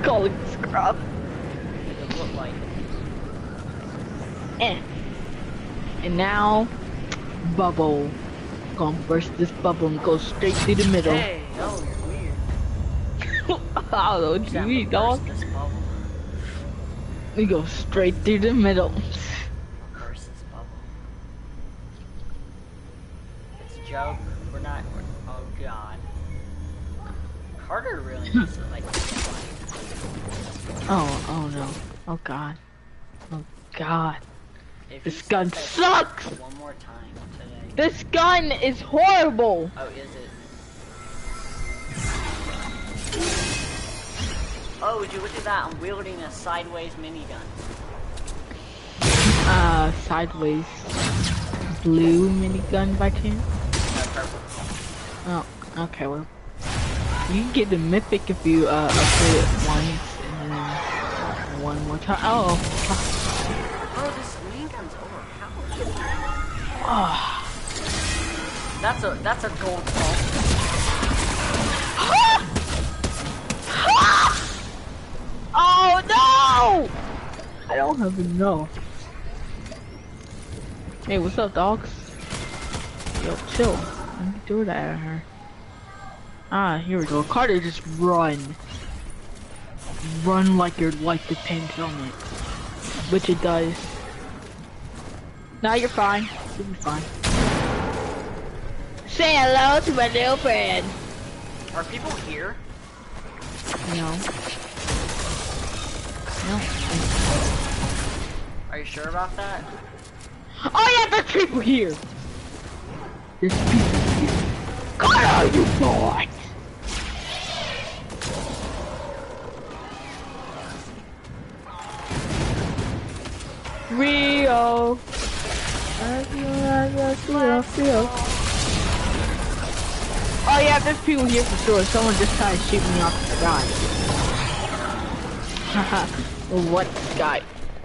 calling scrub. It look like. And now, bubble. Gonna burst this bubble and go straight through the middle. Hey, oh, you're weird. I don't know what you mean, dog. This bubble. We go straight through the middle. Burst this bubble. It's a joke. We're not. Oh god. Carter really needs to like. Oh no. Oh god. Oh god. If This he gun says sucks! one more time today. This gun is horrible! Oh, is it? Oh, would you look at that? I'm wielding a sideways minigun. Sideways. Blue minigun by chance? No, purple. Oh, okay, well. You can get the mythic if you, upgrade it once and then one more time. Oh. Oh, this minigun's overpowered. Oh. That's a gold ball. Oh no! I don't have enough. Hey, what's up, dogs? Yo, chill. Let me throw that at her. Ah, here we go. Carter, just run. Run like your life depends on it. Which it does. Now you're fine. You'll be fine. Say hello to my little friend. Are people here? No. No. Are you sure about that? Oh yeah, there's people here. There's people here. Carter, you boy! Rio. Oh yeah, there's people here for sure. Someone just tried to shoot me off the sky. Haha, what sky?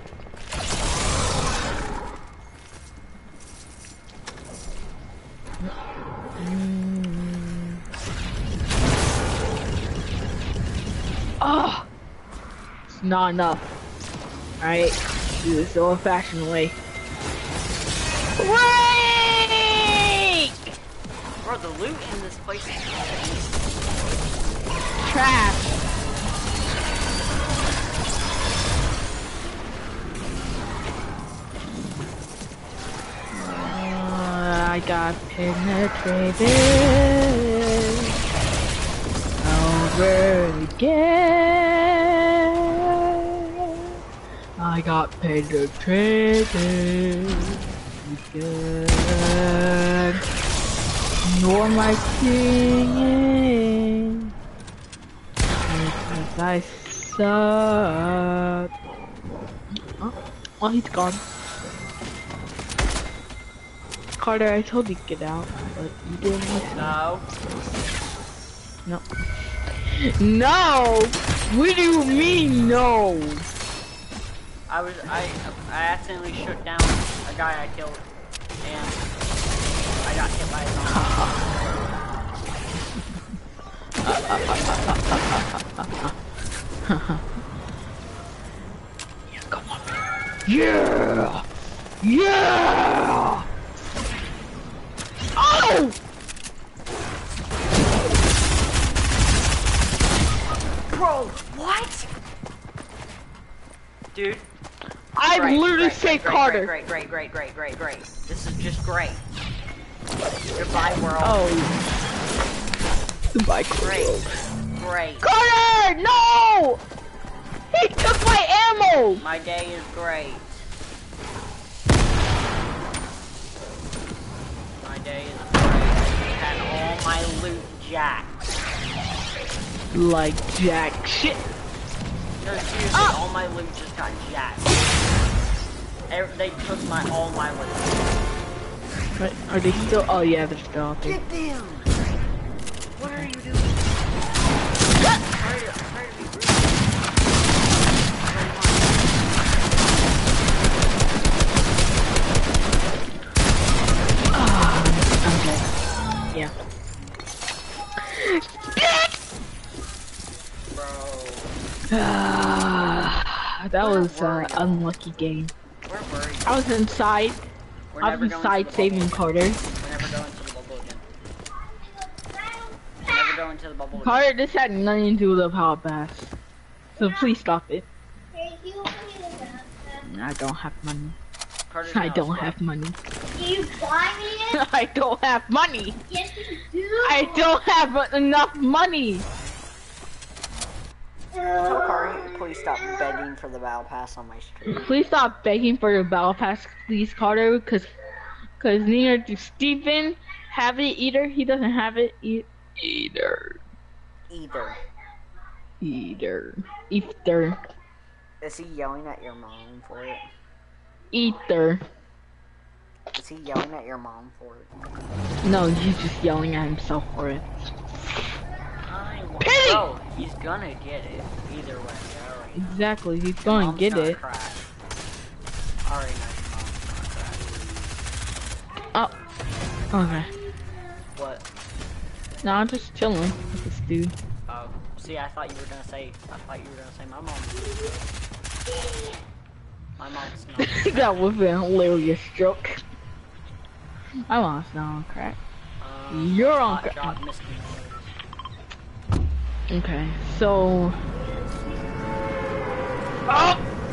Oh, it's not enough. Alright, do this the old-fashioned way. Break! Bro, the loot in this place is Trash. I got penetrated over again. I got penetrated again. Nor my singing because I suck. Oh, he's gone. Carter, I told you to get out, but you didn't listen. no. No. No! What do you mean, no? I accidentally shot down a guy I killed, and I got hit by a zombie. Yeah, come on. Yeah! Yeah! Oh! Bro, what? Dude. I literally say Carter. Great. This is just great. Goodbye, world. Oh. Goodbye, Great. Great. Carter! No! He took my ammo! My day is great. My day is great. I had all my loot jacked. Like jack shit. No, seriously, all my loot just got jacked. They took all my loot. But are they still? Oh yeah, they're still out there. Get them! What are you doing? Sorry to be rude. Okay. Yeah. Bro. That was an unlucky game. Where were you? I was inside. We're I never was going inside to the saving bubble Carter. again. We're never going to the bubble again. We're never going to the bubble again. Carter, this had nothing to do with the power pass. So please stop it. I don't have money. Carter's I now don't scrub. have money. Do you buy me it? I don't have money. Yes, you do. I don't have enough money. Tell Carter, please stop begging for the battle pass on my stream. Please stop begging for the battle pass, please, Carter, because neither do Steven have it either. He doesn't have it either. Ether. Is he yelling at your mom for it? Ether. Is he yelling at your mom for it? No, he's just yelling at himself for it. Pity! Oh, he's gonna get it either way. Alright. Exactly, he's going to get it. Crash. Alright, no, your mom's gonna crash. Oh, okay. What? No, I'm just chilling with this dude. Oh, see, I thought you were gonna say my mom. My mom's not. That was a hilarious joke. My mom's not on crack. You're on crack. Okay, so. Oh!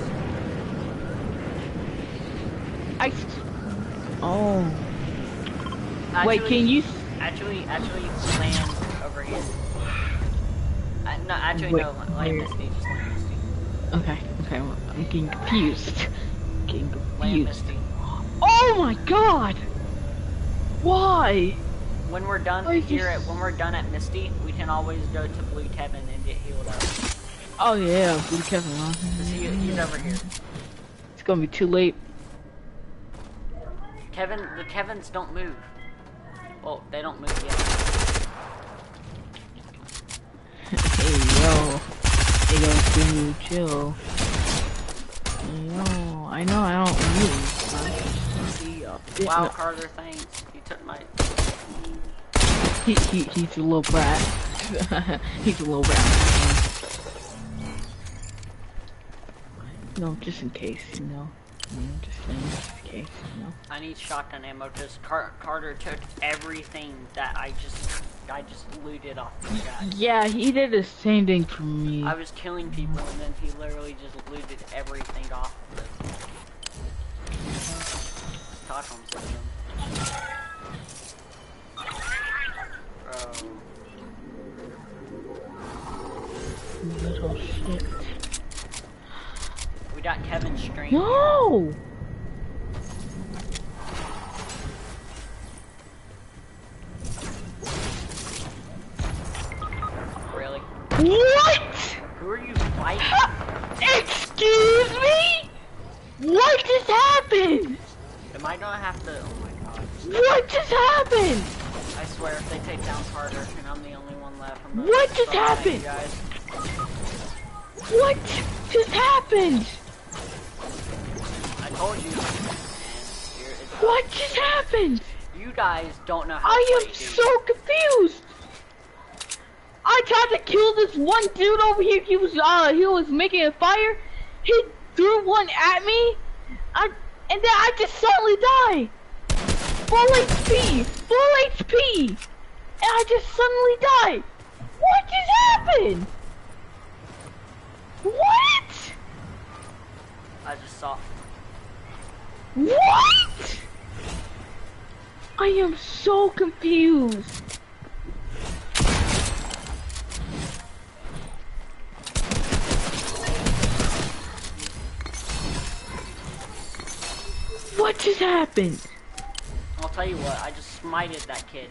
Oh. Actually, wait, can you? Actually, land over here. No, actually, Wait, no, land Misty. Just land Misty. Okay, well, I'm getting confused. Land Misty. Oh my god! Why? When we're done when we're done at Misty, we can always go to Blue Kevin and get healed up. Oh yeah, Blue Kevin. He's over here. It's gonna be too late. The Kevins don't move. Well, they don't move yet. Hey yo, dude, chill. Yo, I know I don't move. Wow, Carter, thanks. You took my. He's a little brat. He's a little brat. No, just in case, you know. Just in case, you know. I need shotgun ammo because Carter took everything that I just looted off the guy. Yeah, he did the same thing for me. I was killing people and then he literally just looted everything off of them. Stockholm system. Little shit. We got Kevin's string. No! Really? What? Who are you fighting? Excuse me? What just happened? Am I gonna have to? Oh my god. What just happened? I swear if they take down Carter and I'm the only one left. What just happened? Guys. What just happened? I told you. What just happened? You guys don't know how to I play, am so confused. I tried to kill this one dude over here. He was making a fire. He threw one at me. And then I just suddenly died. Full HP. And I just suddenly died. What just happened? What? I just saw. What? I am so confused. What just happened? I'll tell you what, I just smited that kid.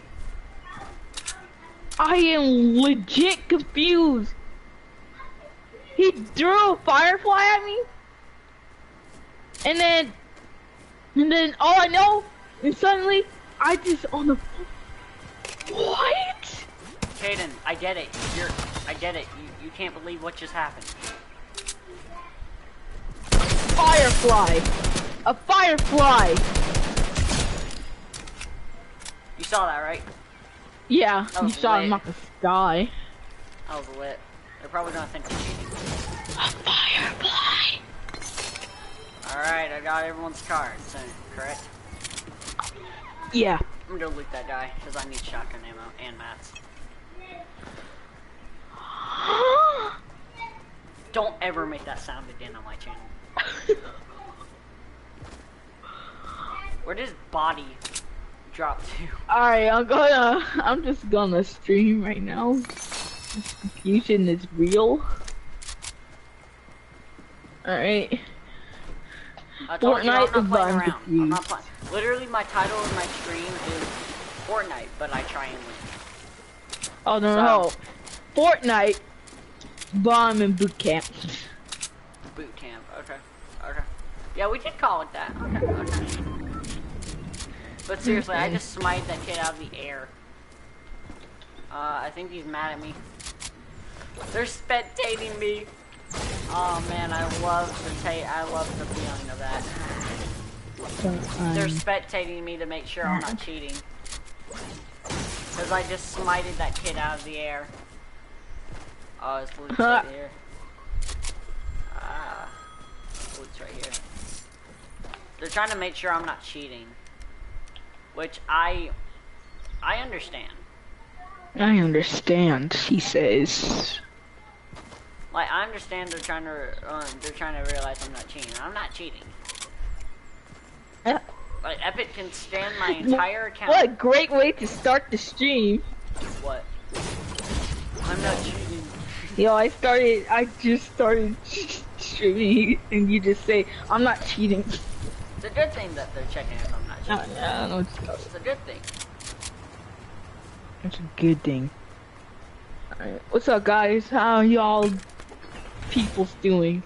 I am legit confused. He threw a firefly at me, and then all I know is suddenly I just on the. What? Caden, I get it. I get it. You can't believe what just happened. Firefly. A firefly. You saw that, right? Yeah, That you was saw lit. him up the sky. That was lit. They're probably gonna think we're cheating. got everyone's cards, correct? Yeah. I'm gonna loot that guy, because I need shotgun ammo and mats. Don't ever make that sound again on my channel. Where does body drop to? Alright, I'm just gonna stream right now. This confusion is real. Alright. I told you I'm not playing around. confused. I'm not playing. Literally, my title of my stream is Fortnite, but I try and win. Oh no. Fortnite, bomb and boot camp. Boot camp. Okay. Okay. Yeah, we did call it that. Okay. Okay. But seriously, I just smited that kid out of the air. I think he's mad at me. They're spectating me. Oh man, I love the feeling of that. They're spectating me to make sure I'm not cheating. Cause I just smited that kid out of the air. Oh, it's loot's right here. Ah, loot's right here. They're trying to make sure I'm not cheating, which I understand. I understand, he says. Like, I understand they're trying to realize I'm not cheating. I'm not cheating. Yeah. Like, Epic can stand my entire account. What a great way to start the stream. What? I'm not cheating. Yo, I just started streaming, and you just say, I'm not cheating. It's a good thing that they're checking if I'm not cheating. Yeah, no, It's a good thing. it's a good thing. Alright, what's up, guys? How y'all people's doing?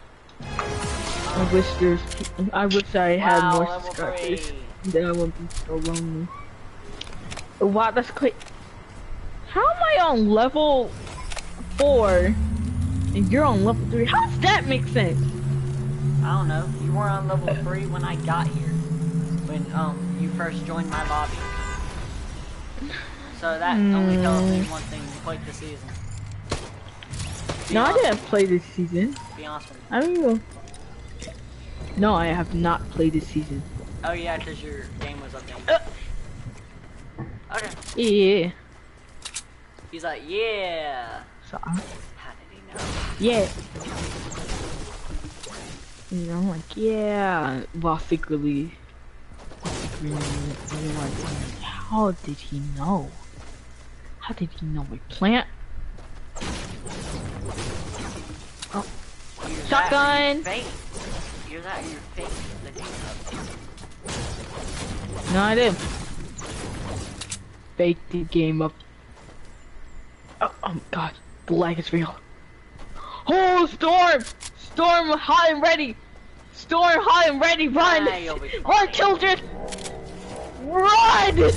I wish I had more subscribers. Then I wouldn't be so lonely. Oh, wow, that's quick. How am I on level 4 and you're on level 3? How does that make sense? I don't know. You were on level 3 when I got here. When you first joined my lobby. So that only tells me one thing: you played the season. No, I didn't play this season. Be honest with me. I mean, no, I have not played this season. Oh yeah, because your game was updated. Okay. Yeah. He's like, yeah. So, how did he know? yeah. And I'm like, yeah. Well, secretly. I'm like, how did he know? How did he know my plant? Oh. Shotgun! You're that in your face. No, I didn't. Fake the game up. Oh my god, the lag is real. Oh, Storm! Storm, high and ready! Storm, high and ready, run! Run, children! Run!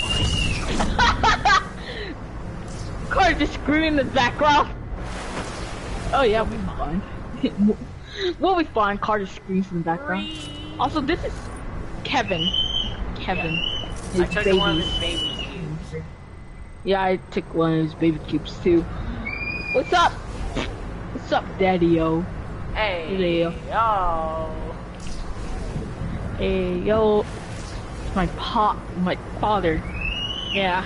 Car just screaming in the background. Oh yeah, we'll be fine. We'll be fine. Car just screams in the background. Also, this is Kevin. Kevin. Yeah. I took one of his baby cubes. Yeah, I took one of his baby cubes too. What's up? What's up, Daddy-o? Hey, yo. Hey, yo. It's my father. Yeah.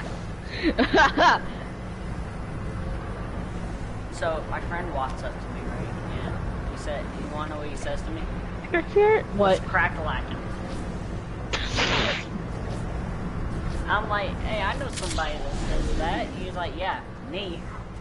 So, my friend walks up to me, right? Yeah. He said, you wanna know what he says to me? What? Crack-a-lackin'. I'm like, hey, I know somebody that says that. He's like, yeah, me.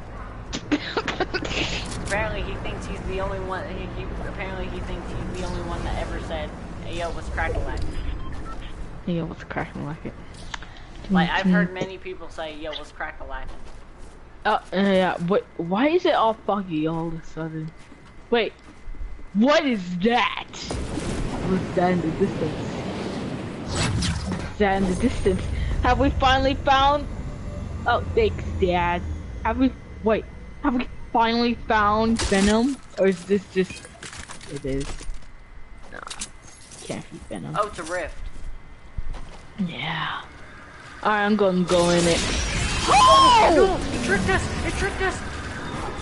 Apparently he thinks he's the only one, apparently he thinks he's the only one that ever said, hey yo, what's crack-a-lackin'? Hey, yo, what's crack-a-lackin'? Like, I've heard many people say, yo, what's crack-a-lackin'? Yeah, why is it all foggy all of a sudden? Wait, what is that? What's that in the distance? What's that in the distance? Have we finally found? Oh, thanks, Dad. Have we finally found Venom? Or is this just? It is. Nah, can't be Venom. Oh, it's a rift. Yeah. Alright, I'm gonna go in it. Oh! No, it tricked us! It tricked us!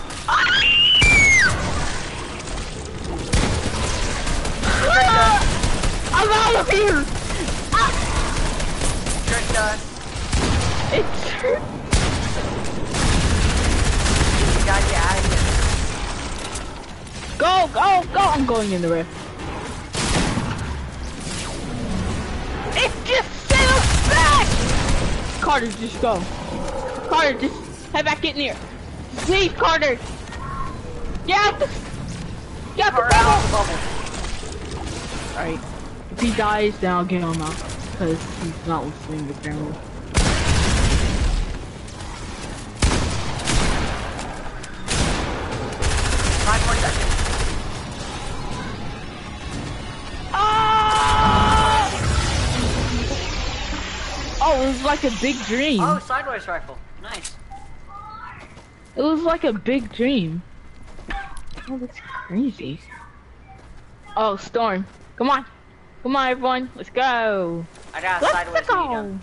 Ah! here! Ah! Tricked us. It's hurt. We gotta get out of here. Go, go, go! I'm going in the rift. It just sent us back! Carter, just go. Carter, just head back in here. Just leave, Carter. Get out the bubble. Alright. If he dies, then I'll get him out. Because he's not listening apparently. 5 more seconds. Ah! Oh, it was like a big dream. Oh, sideways rifle. Nice. It was like a big dream. Oh, that's crazy. Oh, Storm. Come on. Come on, everyone. Let's go. I got a sideways medium.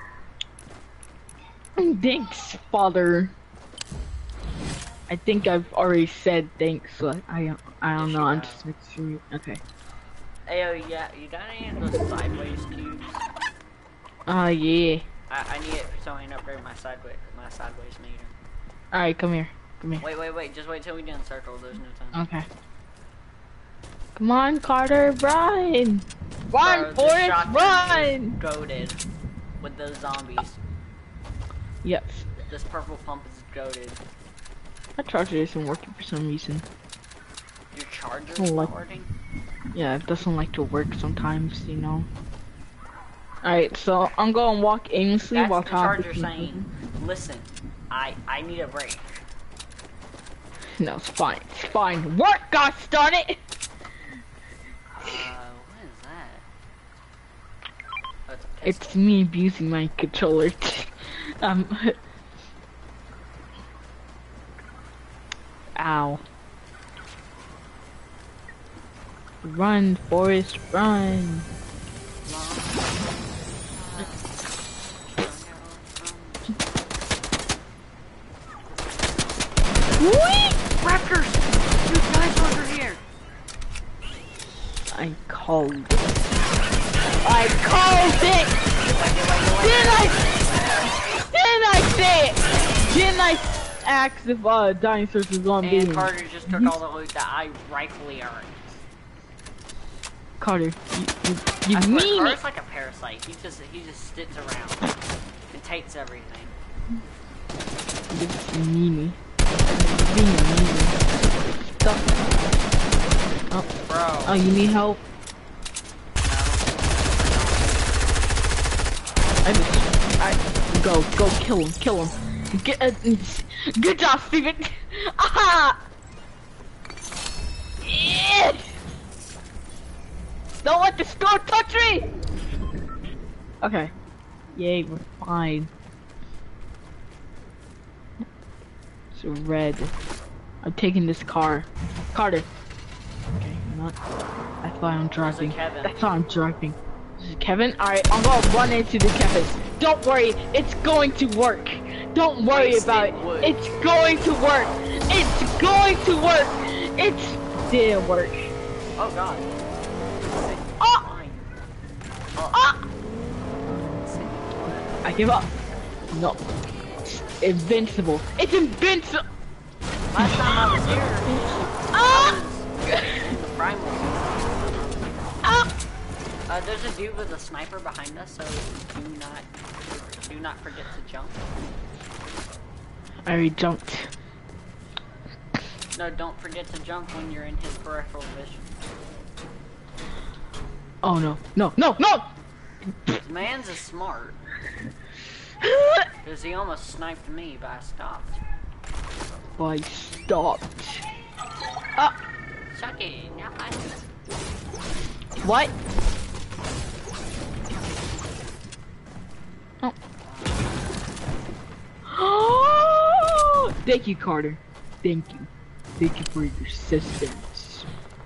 Thanks, Father. I think I've already said thanks. So I don't know. I'm just making sure. Okay. Ayo, yeah, you got any of those sideways cubes? Yeah. I need it so I can upgrade my sideways meter. All right, come here. Come here. Wait. Just wait till we get in circle. There's no time. Okay. Come on, Carter, run! Run, Forrest, run! Goated with those zombies. Yep. This purple pump is goated. My charger isn't working for some reason. Your charger Oh, is like- not working? Yeah, it doesn't like to work sometimes, you know. Alright, so I'm gonna walk aimlessly That's while the talking. charger saying, listen, I need a break. No, it's fine. It's fine. Work, gosh darn it! What is that? Oh, it's a pistol. It's me abusing my controller. Ow. Run, Forrest, run. Whee! Raptors! Dude, dinosaurs are here! I called it. I called it! Didn't I say it? Didn't I ask if dinosaurs was on being? And Carter just took all the loot that I rightfully earned. Carter, you I swear, mean Carter's it? like a parasite. He just sits around and takes everything. You just mean me. Being a meanie. Stop. Oh. Bro. Oh, you need help? Go, kill him. Good job, Steven. Aha! Yeah! Don't let the storm touch me! Okay. Yay, we're fine. It's red. I'm taking this car. Carter. Okay, I'm not. That's why I'm driving. Kevin. That's why I'm driving. This is Kevin? Alright, I'm gonna run into the Kevin. Don't worry, it's going to work. Don't worry about it. It's going to work. It's going to work. It didn't work. Oh god. Oh! Fine. Ah! I give up. No. It's invincible. It's invincible. Last time I was here, Ah! the primal. Ah! There's a dude with a sniper behind us, so do not forget to jump. I already jumped. No, don't forget to jump when you're in his peripheral vision. Oh no. No. This man's is smart. Because he almost sniped me, but I stopped. I stopped. Ah! Suck it, now I What? Oh. Thank you, Carter. Thank you. Thank you for your assistance.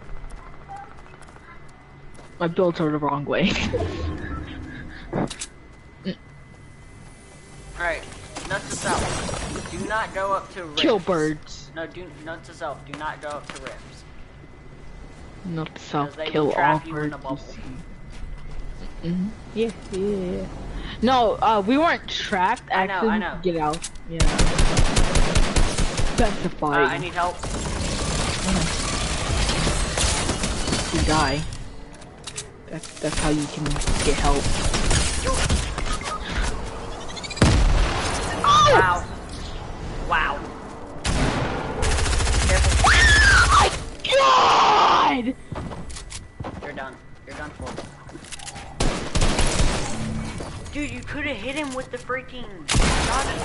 My builds are the wrong way. Alright, note to self. Do not go up to rifts. Kill birds. No, note to self. Do not go up to rifts. Not self. They Kill will all trap you in birds a you bubble. see. Yeah, yeah. No, we weren't trapped. I know, Actually, I know. get out. Yeah. That's the fight. I need help. You die. That's how you can get help. Oh! Wow. Wow. Careful. Oh my God! You're done. You're done for. Dude, you could have hit him with the freaking shotgun.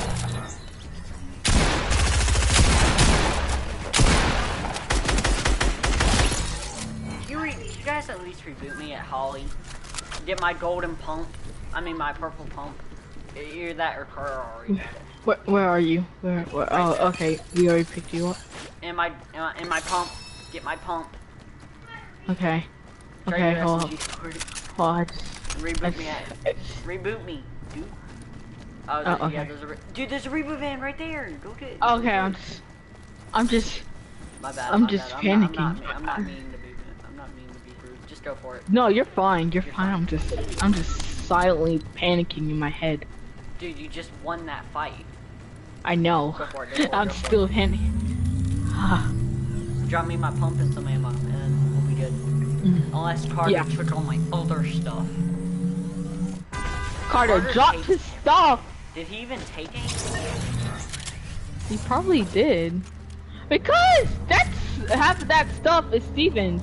You guys at least reboot me at Holly. Get my golden pump. I mean my purple pump. Either that or Carter already got it. Where are you? Where? Oh, okay. We already picked you up. And my pump. Get my pump. Okay. Try Okay, your hold on. SMG for it. Hold on. Reboot me at. Reboot me, dude. Oh, okay. yeah, dude, there's a reboot van right there. Go get it. Okay, I'm just. My bad. I'm my just bad. panicking. I'm not mean to be. I'm not mean to be rude. Just go for it. No, you're fine. You're fine. I'm just silently panicking in my head. Dude, you just won that fight. I know. Go for it. Go for it, I'm go for still panicking. Drop me my pump and some ammo, and then we'll be good. Unless Carter took all my other stuff. Carter dropped his stuff. Did he even take anything? He probably did. Because half of that stuff is Steven's.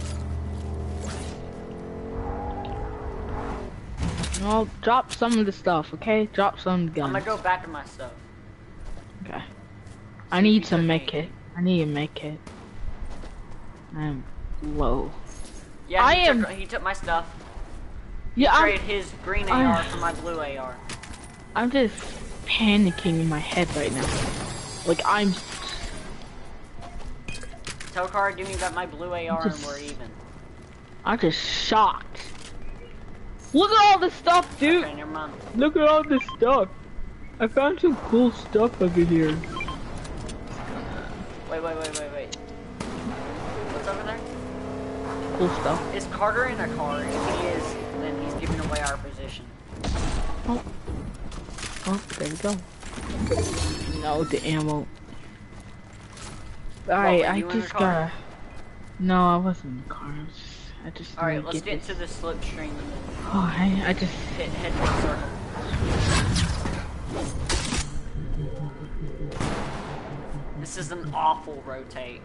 Well, drop some of the stuff, okay? Drop some guns. I'm gonna go back to my stuff. Okay. I need some med kit. I need a med kit. I'm low. Yeah, he took my stuff. Yeah, He traded his green AR for my blue AR. I'm just panicking in my head right now. Like I'm. Tell Carter, give me back my blue AR and we're even. I'm just shocked. Look at all this stuff, dude. Okay, never mind. Look at all this stuff. I found some cool stuff over here. Wait. What's over there? Cool stuff. Is Carter in a car? If he is, then he's giving away our position. Oh, there we go. No, the ammo. Alright, I just gotta. No, I wasn't in the car. I just. Alright, let's get to the slipstream. Oh, I just head to the circle. This is an awful rotate.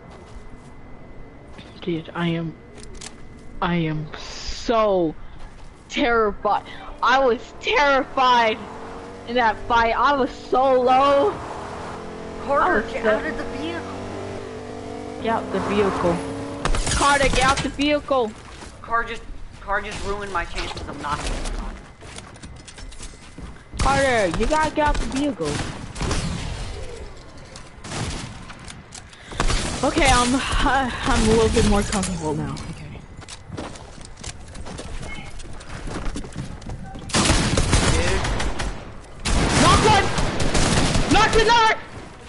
Dude, I am so terrified. I was terrified in that fight. I was so low. Carter, get out of the vehicle. Get out the vehicle. Carter, get out the vehicle. Car just ruined my chances of knocking him. Carter, you gotta get out the vehicle. Okay, I'm a little bit more comfortable now. Okay. Dude. Knock one! Knock another!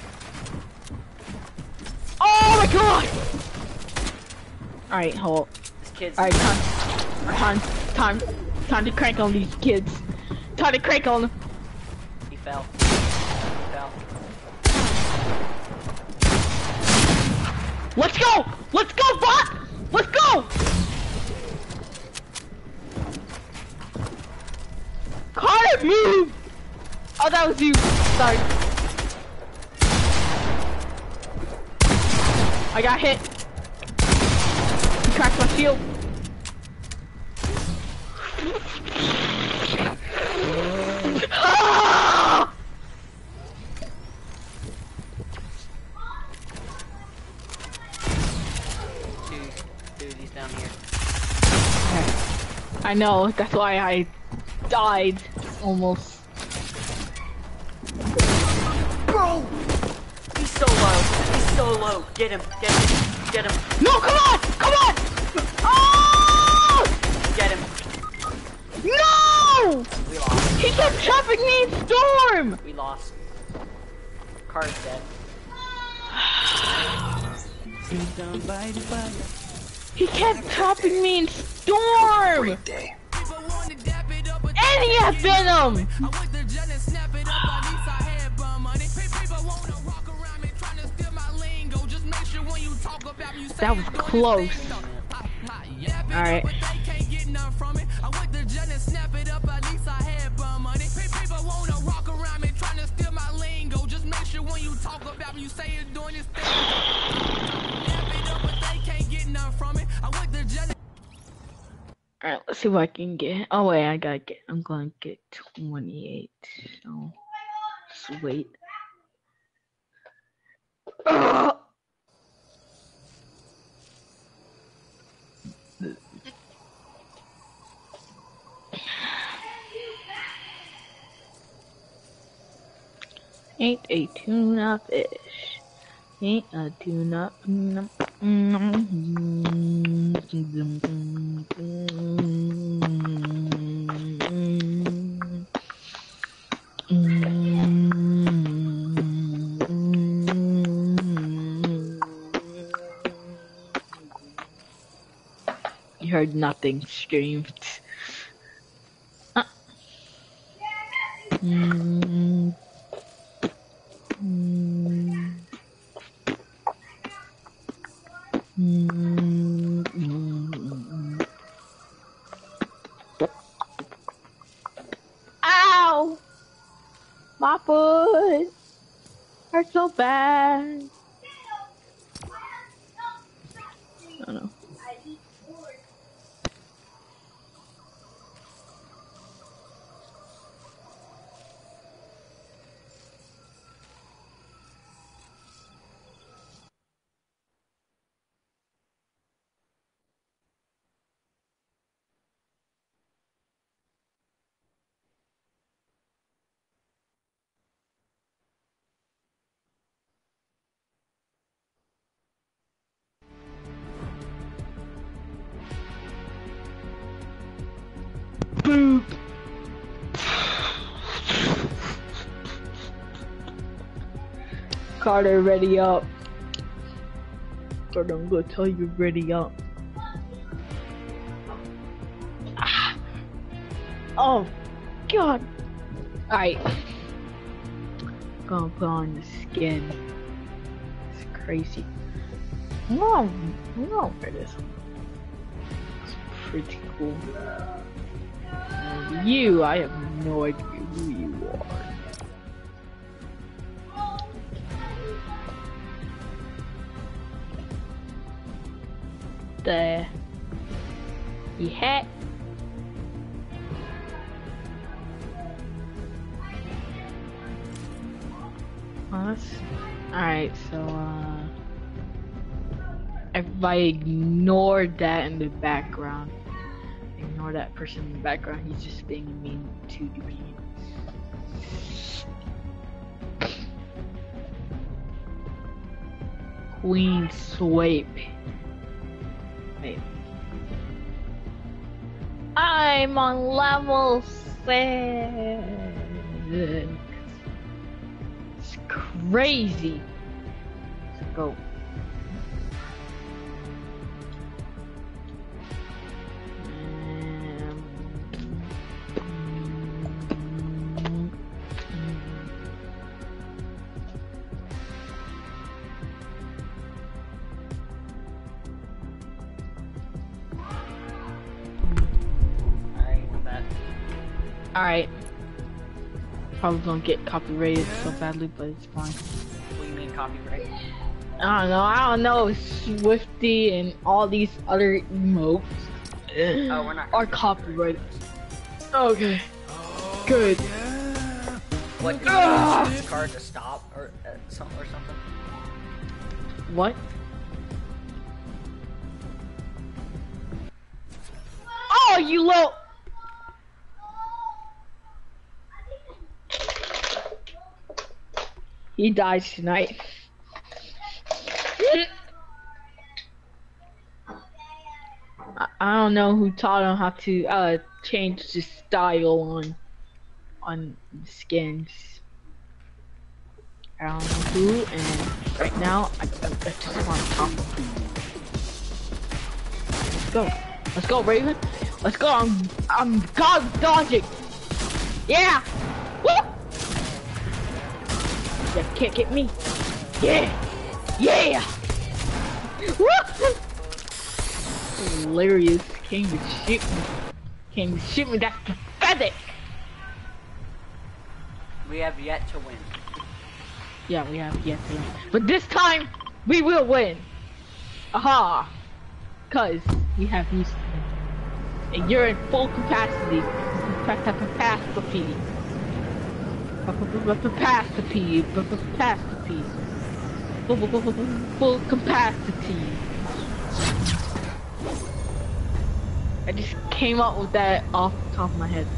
Oh my god! Alright, hold. This kid's. Alright, time to crank on these kids. Time to crank on them. He fell. Let's go! Let's go, bot! Let's go! Carter, move! Oh, that was you. Sorry. I got hit. He cracked my shield. Ah! Dude, he's down here. I know, that's why I died almost. Bro! He's so low. He's so low. Get him. No, come on! Come on! Oh! Get him. No! We lost. He kept trapping me in storm! We lost. Car's dead. He kept trapping me in storm! Great day. And he had Venom! That was close. Alright. Alright, let's see what I can get. Oh wait, I'm gonna get 28. So, just wait. Ugh! 'Ain't a tuna fish. Ain't a tuna. You heard nothing screamed. Ow! My foot hurts so bad. I don't know. Boop. Carter, ready up. Carter, I'm gonna tell you, ready up. Ah. Oh, God. Alright. Gonna put on the skin. It's crazy. No, for this. It's pretty cool. You, I have no idea who you are. There. Yeah. Alright, so everybody ignored that in the background. Ignore that person in the background, he's just being mean to me. Queen swipe. Wait. I'm on level 6. It's crazy. Let's go. Alright. Probably gonna get copyrighted so badly, but it's fine. What do you mean copyright? I don't know. Swifty and all these other emotes We're not are copyrighted. Okay. Good. What? Do you want this card to stop or something? What? Oh, you little. He dies tonight. I don't know who taught him how to change the style on skins. I don't know who, and right now I just want to talk. Let's go, Raven. Let's go. I'm god dodging. Yeah! Woo! You can't get me. Yeah! Yeah! Woo! Hilarious. Can't even shoot me. Can't even shoot me. That's pathetic. We have yet to win. Yeah, we have yet to win. But this time, we will win. Aha! Cause we have used to win. And you're in full capacity. Capacity. Capacity. Capacity. Full capacity. I just came up with that off the top of my head.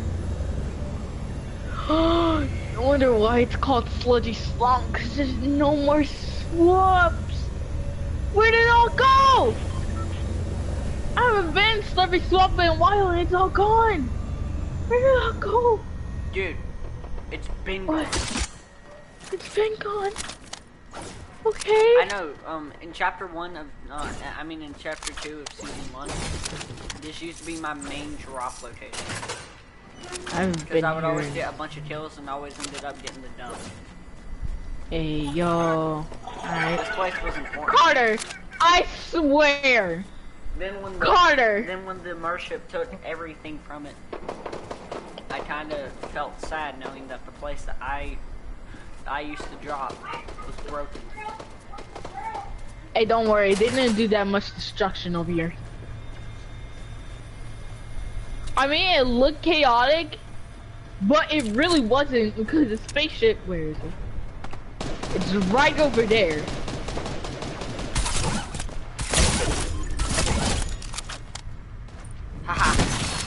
I wonder why it's called Sludgy Swamp, because there's no more swamps. Where did it all go? I haven't been Sludgy Swamp in a while and it's all gone. Where did it all go? Dude, it's been What? gone. It's been gone. Okay. I know, in chapter 1 of, in chapter 2 of season 1, this used to be my main drop location. I haven't Because been I would here. always get a bunch of kills and always ended up getting the dump. Hey, yo. Alright. This place was important. Carter, I swear. Then when the, Carter. Then when the mership took everything from it, I kind of felt sad knowing that the place that I used to drop was broken. Hey, don't worry. They didn't do that much destruction over here. I mean, it looked chaotic, but it really wasn't because the spaceship. Where is it? It's right over there. Haha.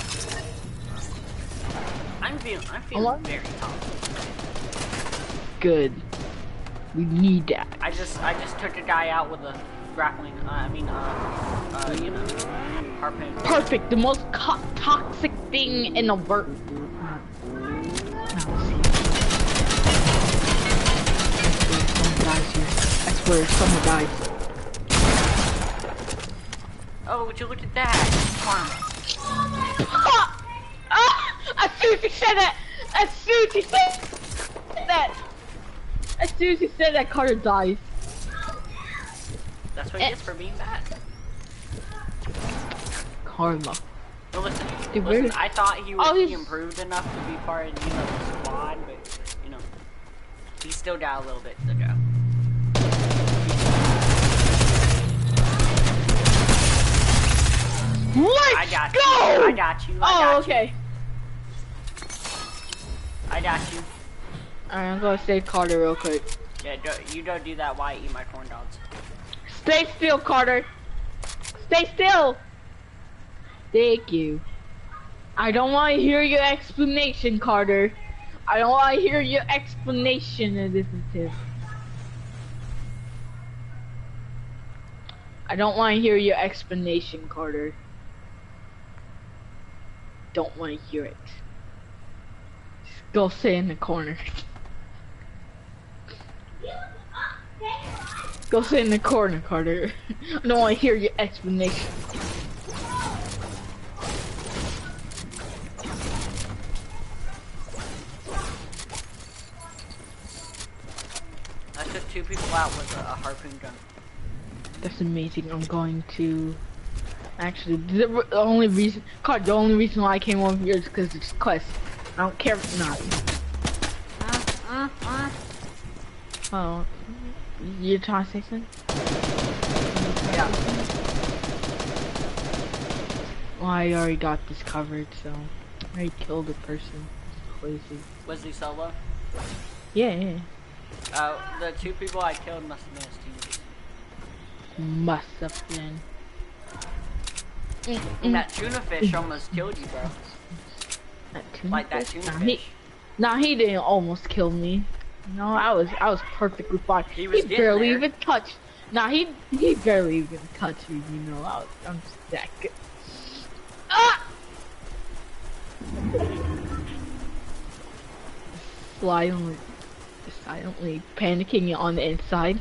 I'm feeling Hello? very tough. Good. We need that. I just took a guy out with a grappling. Harpoon. Perfect. The most toxic thing in the world. Someone dies here. I swear, someone dies. Oh, would you look at that? As soon as he said that, as soon as he said that, Carter dies. That's what he gets for being bad. Karma. No, listen, Dude, listen, where's- I thought he was Oh, he's- improved enough to be part of, the squad, but, he still got a little bit to go. Let's I got go! you, I got you, Okay. I got you. Alright, I'm gonna save Carter real quick. Yeah, you don't do that while I eat my corn dogs. Stay still, Carter. Stay still. Thank you. I don't want to hear your explanation, Carter. I don't want to hear your explanation of this. I don't want to hear your explanation, Carter. Don't want to hear it. Just go sit in the corner. Go sit in the corner, Carter. I don't want to hear your explanation. I took 2 people out with a harpoon gun. That's amazing. I'm going to actually the only reason why I came over here is because it's quest. I don't care if not. Oh, you're trying to say something? Yeah. Well, I already got this covered, so I already killed a person. Crazy. Was he solo? Yeah. The 2 people I killed must have been his teammates. Must have been. And that tuna fish almost killed you, bro. That tuna Like that fish? tuna Nah, fish. he didn't almost kill me. No, I was perfectly fine. He was getting barely there. even touched. Nah, he barely even touched me. You know, I'm just that good. Ah! Silently panicking on the inside.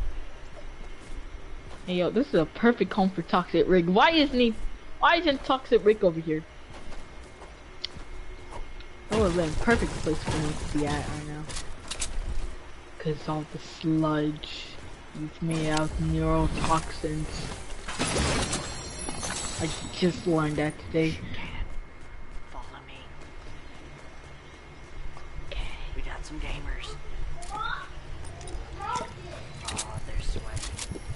Hey yo, this is a perfect home for Toxic Rig. Why isn't Toxic Rig over here? That would have been a perfect place for me to be at right now. Cause all the sludge is made out of neurotoxins. I just learned that today. Follow me. Okay, we got some gamers. Oh, they're sweating.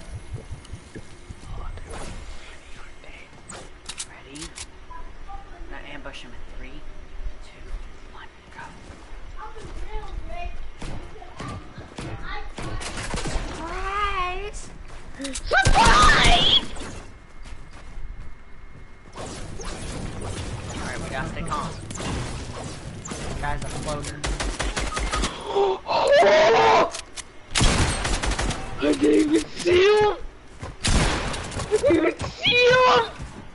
Oh, they're ready, aren't they? Ready? I'm gonna ambush them in 3, 2, 1, go. Surprise! Surprise! Alright, we gotta stay calm. This guy's a floater. I didn't even see him! I didn't even see him!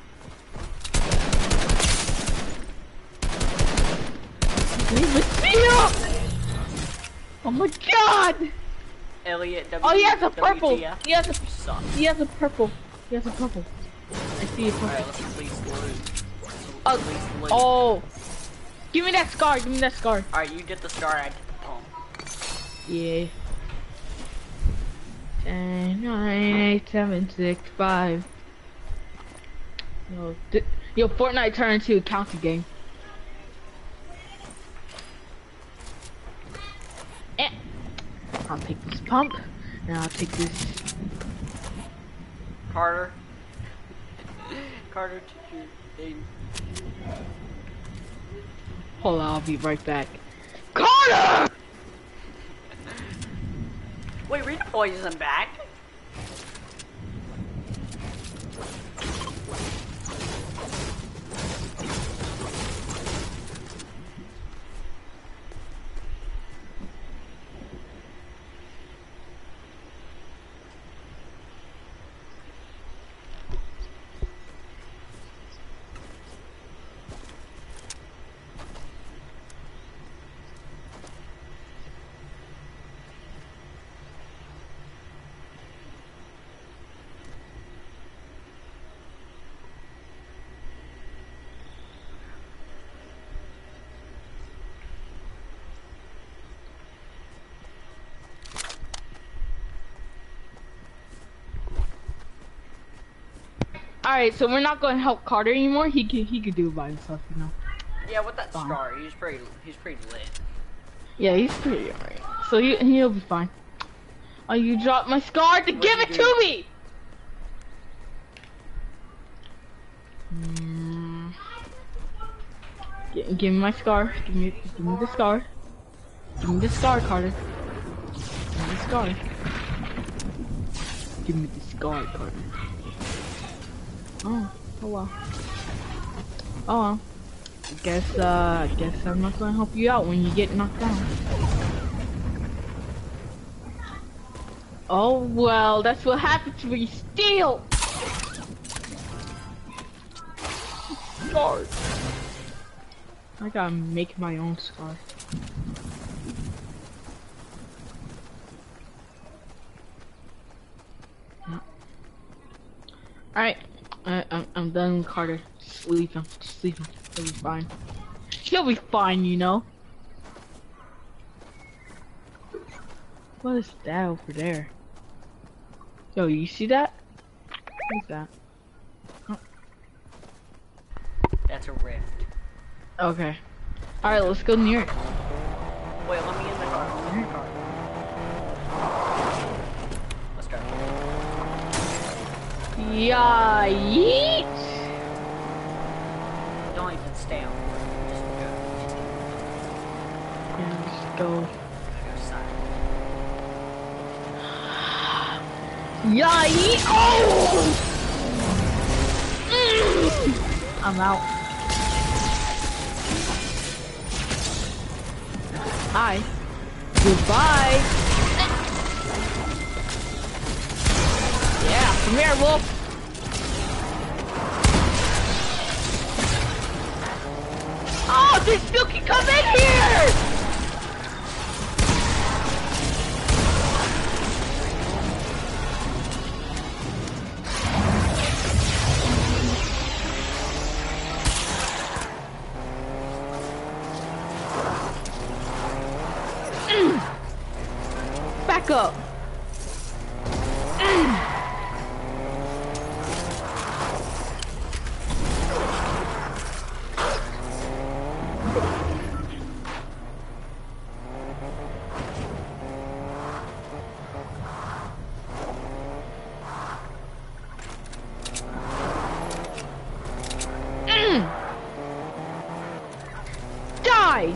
I didn't even see him! Oh my god! Elliot, Oh, he has a purple! WTF. He has a, Suck. he has a purple. He has a purple. I see a purple. Alright, let's release loot. Oh, Release loot. oh! Give me that scar, give me that scar. Alright, you get the star, I get the pump. Yeah. 10, 9, 8, 7, 6, 5. Yo, Fortnite turned into a county game. I'll take this pump, and I'll take this. Carter. Carter, to your thing. Hold on, I'll be right back. Carter! Wait, Redeploy isn't back. Alright, so we're not going to help Carter anymore. He could do it by himself, you know. Yeah, with that Fine. star, he's pretty lit. Yeah, he's pretty alright. So he'll be fine. Oh, you dropped my scar to give it to me! Give me my scar. Give me the scar. Give me the scar, Carter. Give me the scar. Give me the scar, Carter. Oh well. Oh well. I guess I'm not gonna help you out when you get knocked down. Oh well, that's what happens when you steal! Scars. I gotta make my own scar. No. Alright, I'm done with Carter. Just leave him. Just leave him. He'll be fine. He'll be fine, you know. What is that over there? Yo, you see that? What is that? Oh. That's a rift. Okay. Alright, let's go near it. Wait, let me in the car. Let me in the car. Let's go. Yeah, yeet! Don't even stay on board. Just go. Yeah, let's go. Go side. Yeah, yeet! Oh! I'm out. Hi. Goodbye. Yeah, come here, wolf. Oh, they still can come in here! back up. Die!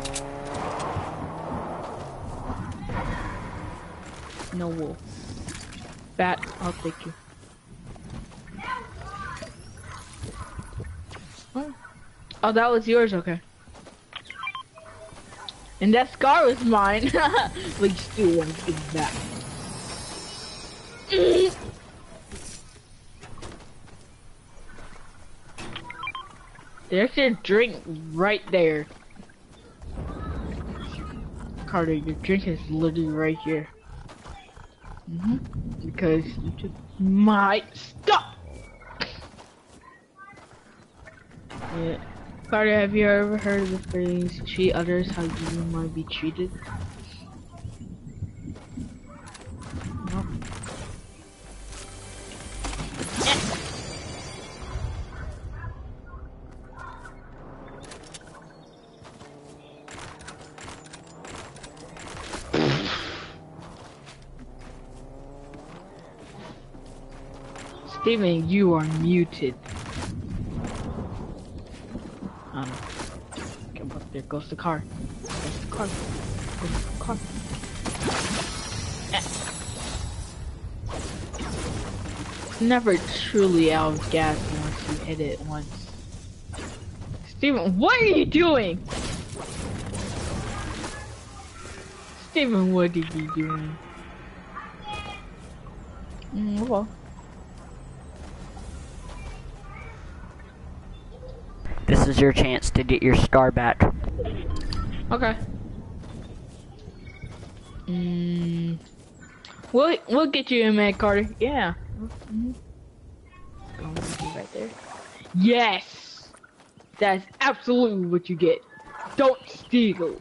No wolf. Bat, I'll take you. Oh, that was yours, okay. And that scar was mine. But you still want to give it back. There's your drink right there. Carter, your drink is literally right here. Because you took my stuff. Yeah. Carter, have you ever heard of the phrase, treat others how you might be treated? No. Steven, you are muted. There goes the car. There's the car. There's the car. It's never truly out of gas once you hit it once. Steven, what are you doing? Steven, what are you doing? Well. This is your chance to get your scar back. Okay. We'll get you in, man, Carter. Yeah. Right there. Yes. That's absolutely what you get. Don't steal.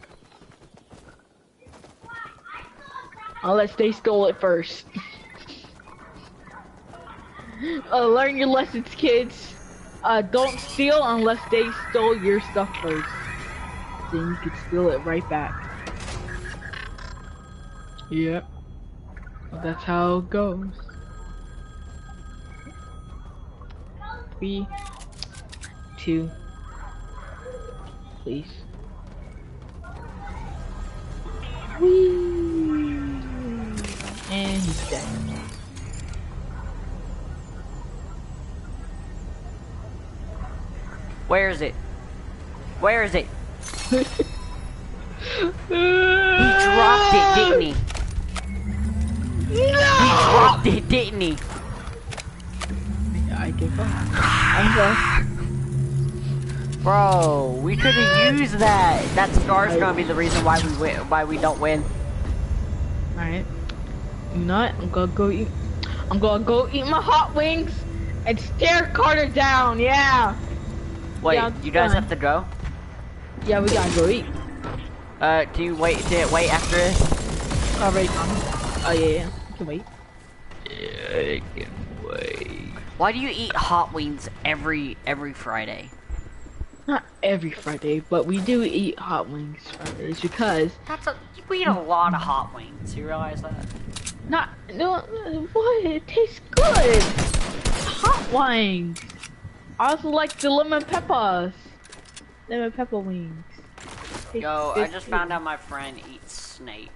Unless they stole it first. Learn your lessons, kids. Don't steal unless they stole your stuff first. Then you can steal it right back. Yep. Well, that's how it goes. 3, 2, please. Whee! And he's dead. Where is it? Where is it? He dropped it, didn't he? No! He dropped it, didn't he? I give up. I'm Bro, we could have used that. That scar's gonna be the reason why we win, why we don't win. Alright. You know what? I'm gonna go eat my hot wings and stare Carter down, yeah! Wait, Yeah, you guys have to go? Yeah, we gotta go eat. Do you wait after this? Alright, oh yeah, I can wait. Yeah, I can wait. Why do you eat hot wings every Friday? Not every Friday, but we do eat hot wings Fridays because We eat a lot of hot wings. You realize that? What? It tastes good. Hot wings. I also like the lemon peppers. Lemon pepper wings. Yo, I just found out my friend eats snake.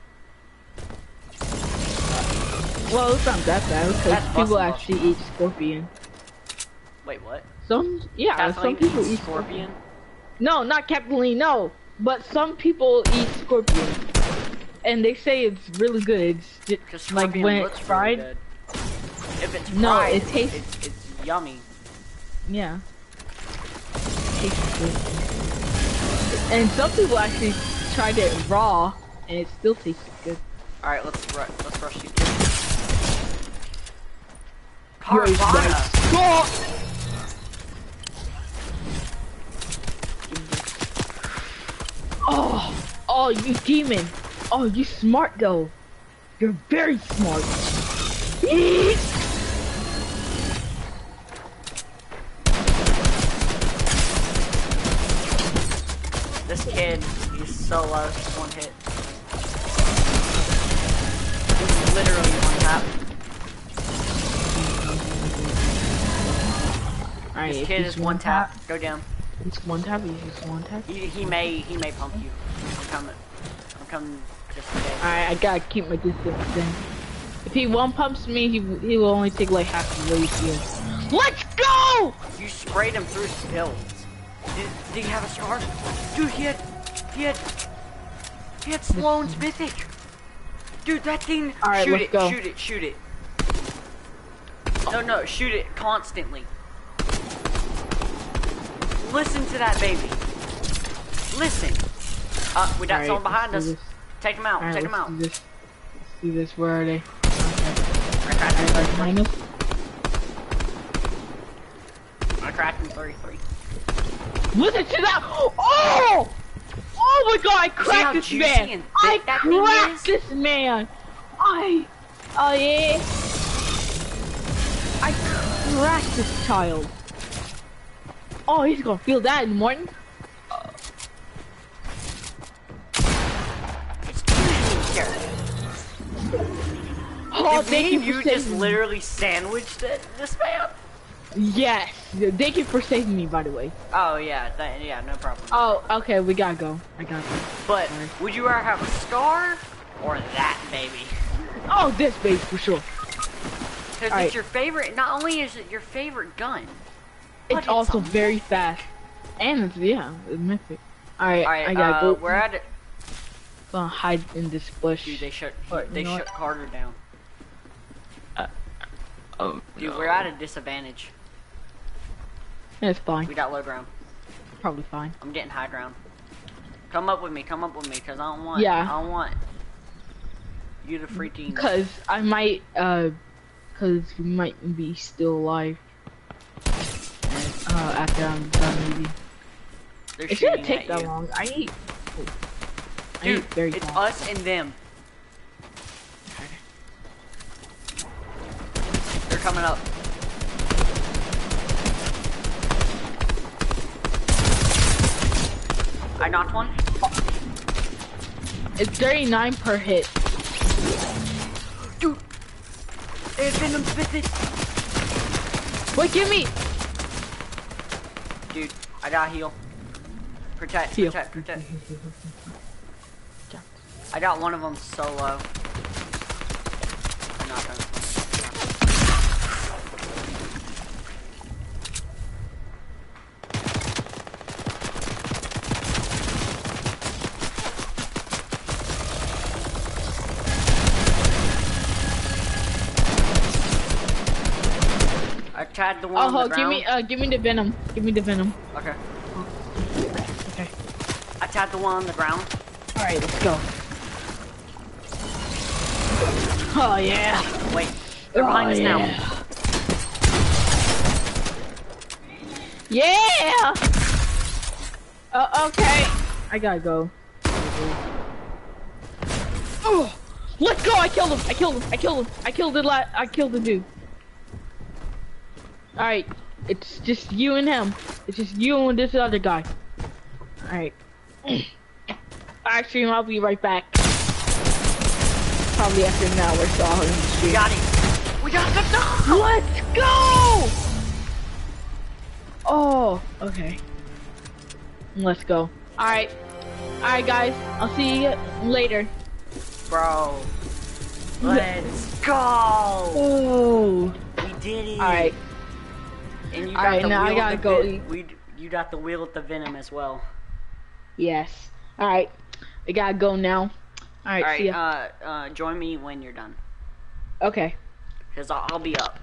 Well, it's not that bad because That's people bussin' actually eat scorpion. Wait, what? Some Kathleen people eats eat scorpion. No, not Kathleen, no. But some people eat scorpion, and they say it's really good. It's just like when it's fried. Really if it's fried, No, it tastes. It's yummy. Yeah. Tastes good. And some people actually tried it raw, and it still tasted good. All right, let's rush you. Carvana. Oh, you demon! Oh, you smart though. You're very smart. This kid, he's so low, just one hit. He's literally one tap. Alright, This kid is one tap. Go down. It's one tap. He's just one tap. He may pump you. I'm coming just today. Alright, I gotta keep my distance then. If he one pumps me, he will only take like half the way here. Let's go! You sprayed him through skills. Did he have a scar? Dude, he had Sloan's mythic. Dude, that thing. Alright, shoot let's it, go. shoot it. No, shoot it constantly. Listen to that baby. Listen. We got someone behind us. Take him out. Take him out. Let's do this. Where are they? Okay. Minus. I cracked him 33. Listen to that! Oh! Oh my god, I cracked this man! I cracked this man! Oh yeah! I cracked this child! Oh, he's gonna feel that in the morning. Oh, thank you for just literally sandwiched this man? Yes. Thank you for saving me, by the way. Oh yeah, yeah, no problem. Oh, okay, we gotta go. I gotta go. But would you rather have a scar or that baby? Oh, this baby for sure. Because it's your favorite. Not only is it your favorite gun, it's also very fast, and it's it's mythic. All right, I gotta go. We're at it. Gonna hide in this bush. Dude, they shut Carter down. Oh, dude, no. we're at a disadvantage. It's fine. We got low ground. Probably fine. I'm getting high ground. Come up with me, cause I don't want. Yeah. I don't want you to freaking. Cause I might, cause we might be still alive. After I'm done, maybe. It shouldn't take that long. I eat. Dude, it's us and them. They're coming up. I knocked one. It's 39 per hit. Dude, they have venom fitted. Wait, give me. Dude, I got heal. Protect. I got one of them so low. I'm not gonna. I tried the one on the ground. Give me the venom. Give me the venom. Okay. Okay. I tagged the one on the ground. All right, let's go. Oh yeah. Wait, they're behind us now. Yeah. Okay. I gotta go. Oh, let's go! I killed him. I killed the dude. All right, it's just you and him. It's just you and this other guy. All right. Actually, I'll be right back. Probably after an hour, so I'll stream. We got it. We got the dog. Let's go! Oh, okay. Let's go. Alright, guys. I'll see you later. Bro. Let's go! Oh. We did it! Alright. And you got the now wheel I gotta go eat. You got the wheel with the venom as well. Yes. Alright. I gotta go now. Alright, see ya. Join me when you're done. Okay. Cause I'll be up.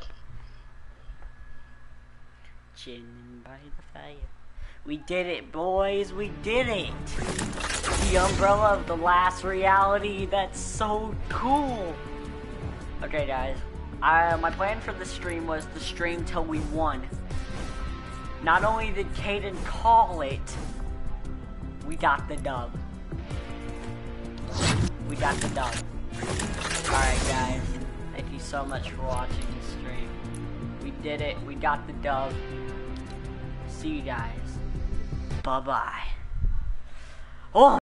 Chilling by the fire. We did it, boys. We did it. The umbrella of the last reality. That's so cool. Okay, guys. My plan for the stream was to stream till we won. Not only did Caden call it, we got the dub. We got the dub. Alright guys, thank you so much for watching this stream. We did it, we got the dub. See you guys. Bye-bye. Oh!